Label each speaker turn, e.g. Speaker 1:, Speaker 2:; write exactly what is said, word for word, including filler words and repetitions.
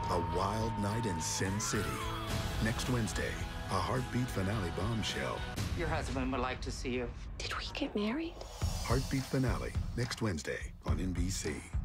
Speaker 1: A wild night in Sin City. Next Wednesday, a heartbeat finale bombshell.
Speaker 2: Your husband would like to see you.
Speaker 3: Did we get married?
Speaker 1: Heartbeat finale, next Wednesday on N B C.